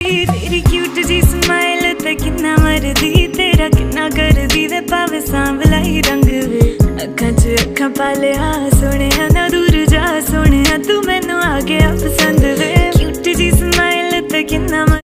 तेरी क्यूट जी स्माइल ते किन्ना मरदी तेरा किन्ना करदी वे भावे सांवला ही रंग वे अखां च अखां पा लिया सोहणिया ना दूर जा सोहणिया तू मैनू